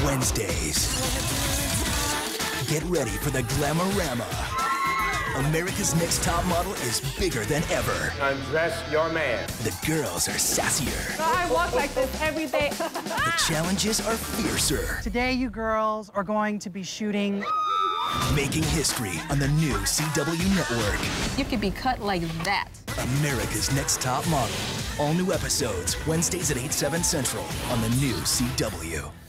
Wednesdays. Get ready for the Glamorama. America's Next Top Model is bigger than ever. Undress your man. The girls are sassier. I walk like this every day. The challenges are fiercer. Today, you girls are going to be shooting. Making history on the new CW network. You could be cut like that. America's Next Top Model. All new episodes, Wednesdays at 8/7 Central on the new CW.